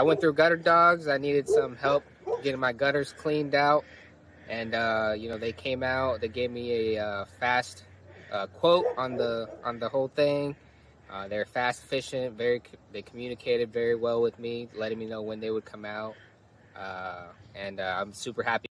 I went through Gutter Dogs. I needed some help getting my gutters cleaned out, and they came out. They gave me a fast quote on the whole thing. They're fast, efficient. They communicated very well with me, letting me know when they would come out, and I'm super happy.